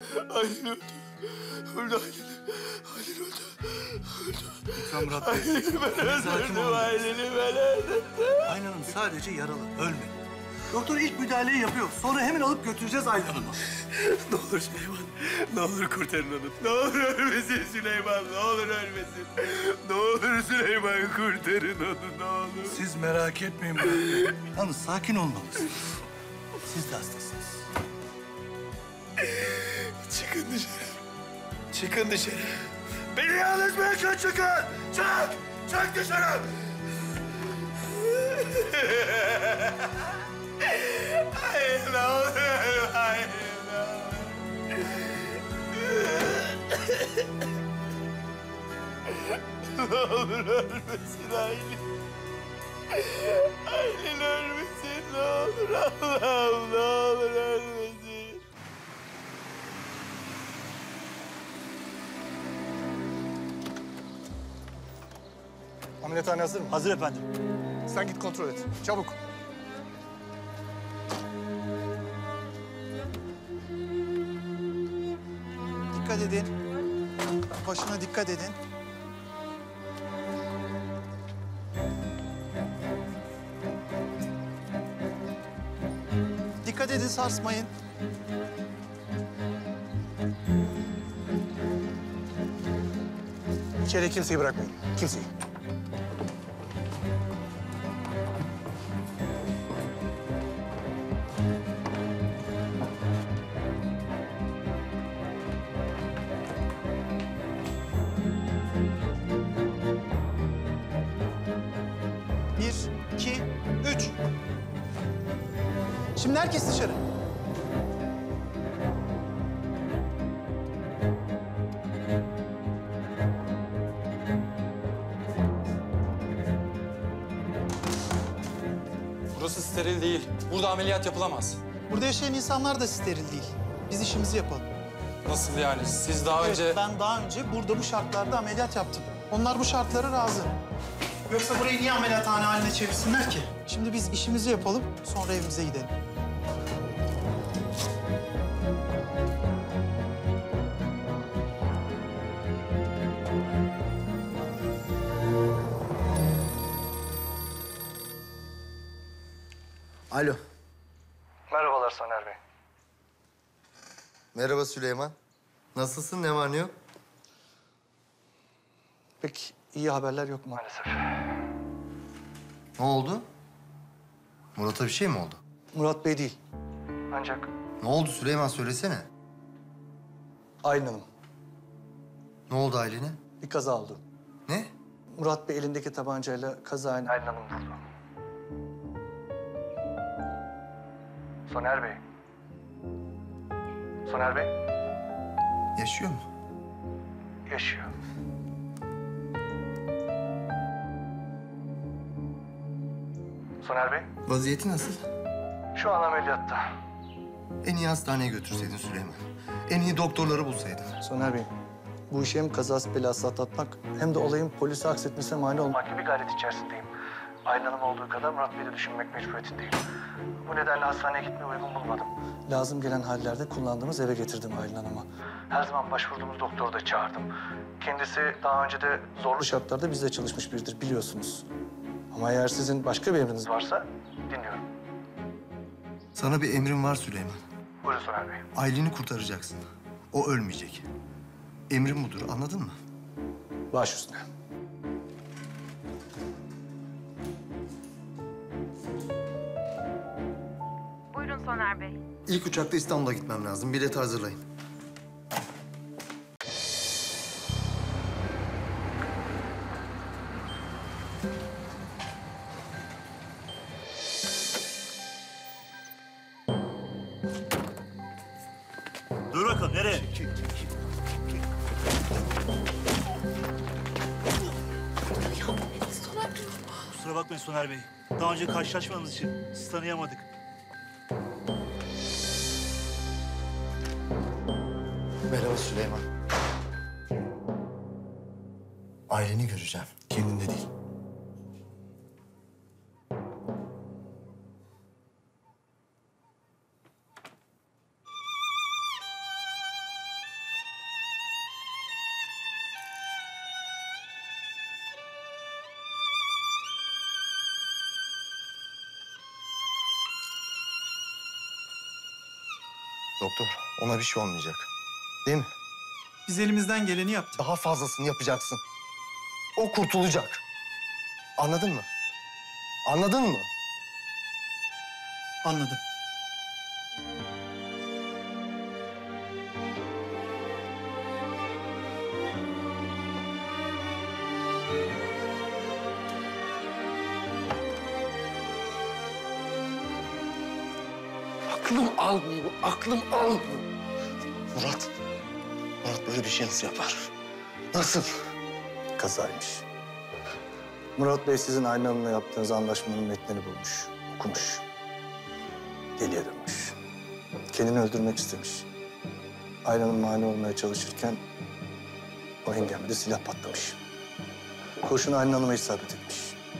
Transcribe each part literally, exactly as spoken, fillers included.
Aylin öldü. Öldü Aylin. Aylin öldü. Öldü. Lütfen Murat Bey. Aylin'i ben öldürdüm. Aylin'i ben öldürdüm. Aylin Hanım sadece yaralı, ölmedi. Doktor ilk müdahaleyi yapıyor. Sonra hemen alıp götüreceğiz Aylin Hanım'ı. Ne olur Süleyman. Ne olur kurtarın onu. Ne olur ölmesin Süleyman. Ne olur ölmesin. Ne olur Süleyman kurtarın onu. Ne olur. Siz merak etmeyin Murat Bey. Yalnız sakin olmalısınız. Siz de hastasınız. Çıkın dışarı. Çıkın dışarı. Beni yalnız bırakın çıkın. Çık. Çık dışarı. Hayır ne olur. Hayır ne olur. Ne olur ölmesin Aylin. Aylin ölmesin ne olur Allah'ım ne olur ölmesin. Ameliyathane hazır mı? Hazır efendim. Sen git kontrol et. Çabuk. Dikkat edin. Başına dikkat edin. Dikkat edin, sarsmayın. İçeriye kimseyi bırakmayın. Kimseyi. Bir, iki, üç. Şimdi herkes dışarı. Burası steril değil. Burada ameliyat yapılamaz. Burada yaşayan insanlar da steril değil. Biz işimizi yapalım. Nasıl yani? Siz daha Evet, önce... ben daha önce burada bu şartlarda ameliyat yaptım. Onlar bu şartlara razı. Yoksa burayı niye ameliyathane haline çevirsinler ki? Şimdi biz işimizi yapalım, sonra evimize gidelim. Alo. Merhabalar Soner Bey. Merhaba Süleyman. Nasılsın? Ne var ne yok? Pek iyi haberler yok mu? Maalesef. Ne oldu? Murat'a bir şey mi oldu? Murat Bey değil, Ancak Ne oldu Süleyman? Söylesene. Aylin Hanım. Ne oldu Aylin'e? Bir kaza oldu. Ne? Murat Bey elindeki tabancayla kazayla... Aylin Hanım vurdu. Soner Bey. Soner Bey Yaşıyor mu? yaşıyor. Soner Bey Vaziyeti nasıl? şu an ameliyatta. En iyi hastaneye götürseydin Süleyman. En iyi doktorları bulsaydın. Soner Bey, bu işi hem kazası belası atlatmak hem de olayın polise aksetmesine mani olmak... Mahkeme bir gayret içerisindeyim. Aylin Hanım olduğu kadar Murat Bey'i de düşünmek mecburiyetindeyim. Bu nedenle hastaneye gitmeyi uygun bulmadım. Lazım gelen hallerde kullandığımız eve getirdim Aylin Hanım'a. Her zaman başvurduğumuz doktoru da çağırdım. Kendisi daha önce de zorlu Bu şartlarda bizde çalışmış biridir biliyorsunuz. Ama eğer sizin başka bir emriniz var... varsa dinliyorum. Sana bir emrim var Süleyman. Buyurun Soner Bey. Aylin'i kurtaracaksın. O ölmeyecek. Emrim budur. Anladın mı? Baş üstüne. Buyurun Soner Bey. İlk uçakta İstanbul'a gitmem lazım. Bileti hazırlayın. Dur bakalım, nereye? Kusura bakmayın Soner Bey. Daha önce karşılaşmadığımız için sizi tanıyamadık. Merhaba Süleyman. Aylin'i göreceğim. Kendinde değil. Doktor, ona bir şey olmayacak. Değil mi? Biz elimizden geleni yaptık. Daha fazlasını yapacaksın. O kurtulacak. Anladın mı? Anladın mı? Anladım. Aklım almıyor, aklım almıyor. Murat, Murat böyle bir şey nasıl yapar? Nasıl? Kazaymış. Murat Bey sizin Aylin Hanım'la yaptığınız anlaşmanın metnini bulmuş, okumuş. Deliye dönmüş. Kendini öldürmek istemiş. Aylin Hanım mani olmaya çalışırken o hengamede silah patlamış. Kurşun Aylin Hanım'a isabet etmiş.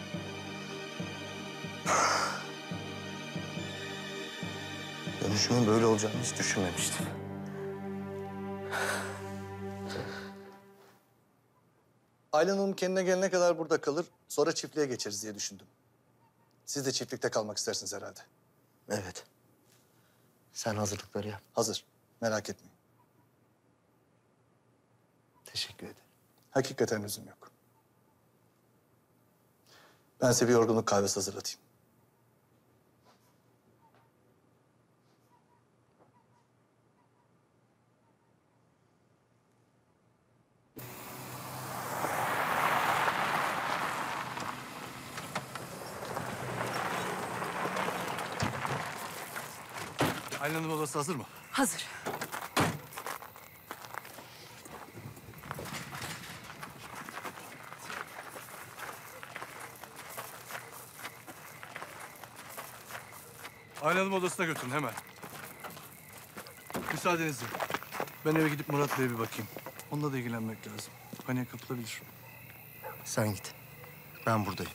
Dönüşümün böyle olacağını hiç düşünmemiştim. Aylin Hanım kendine gelene kadar burada kalır, sonra çiftliğe geçeriz diye düşündüm. Siz de çiftlikte kalmak istersiniz herhalde. Evet. Sen hazırlıkları yap. Hazır, merak etmeyin. Teşekkür ederim. Hakikaten lüzum yok. Ben size bir yorgunluk kahvesi hazırlatayım. Aylin Hanım odası hazır mı? Hazır. Aylin Hanım odasına götürün hemen. Müsaadenizle. Ben eve gidip Murat Bey'e bir bakayım. Onunla da ilgilenmek lazım. Paniğe kapılabilir. Sen git. Ben buradayım.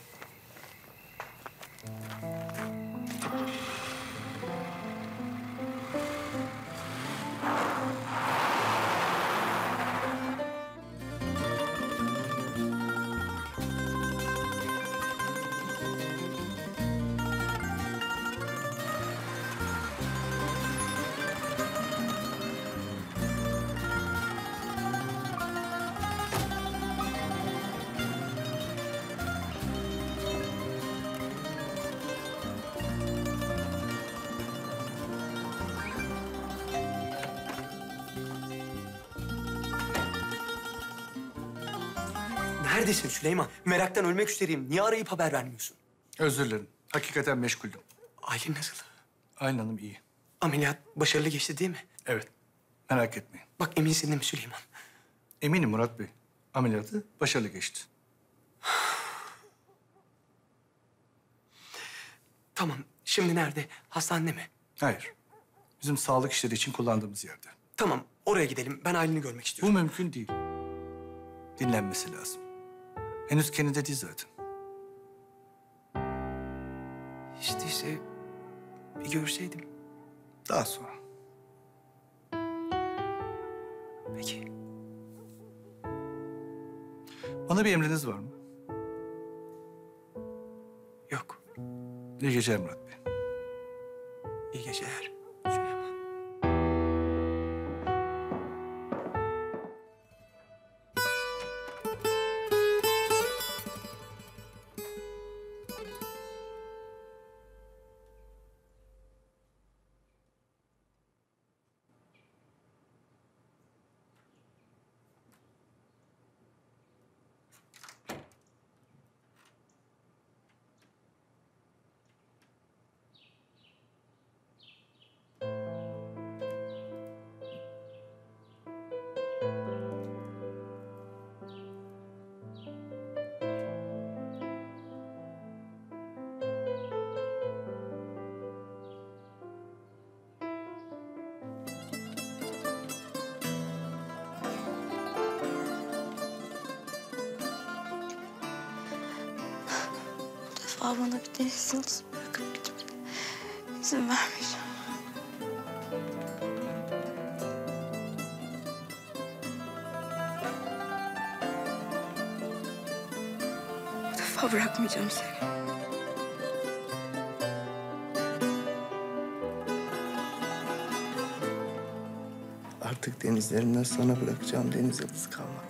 Neredesin Süleyman? Meraktan ölmek üzereyim. Niye arayıp haber vermiyorsun? Özür dilerim. Hakikaten meşguldüm. Aylin nasıl? Aylin Hanım iyi. Ameliyat başarılı geçti değil mi? Evet. Merak etmeyin. Bak eminsin değil mi Süleyman? Eminim Murat Bey. Ameliyatı başarılı geçti. Tamam. Şimdi nerede? Hastanede mi? Hayır. Bizim sağlık işleri için kullandığımız yerde. Tamam. Oraya gidelim. Ben Aylin'i görmek Bu istiyorum. mümkün değil. Dinlenmesi lazım. Henüz kendinde değil zaten. İşte ise bir görseydim. Daha sonra. Peki. Bana bir emriniz var mı? Yok. İyi geceler Murat Bey. İyi geceler Süleyman. Bu defa bana bir deniz yıldızı bırakıp gitmene izin vermeyeceğim. Bu defa bırakmayacağım seni. Artık denizlerimden sana bırakacağım deniz yıldızı kalmadı.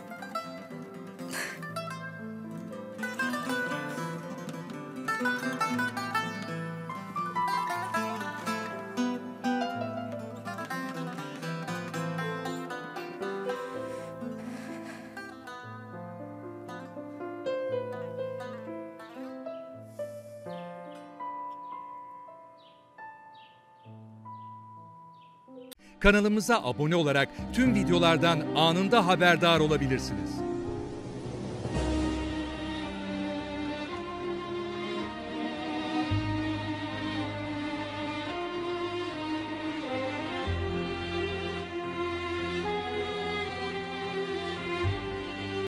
Kanalımıza abone olarak tüm videolardan anında haberdar olabilirsiniz.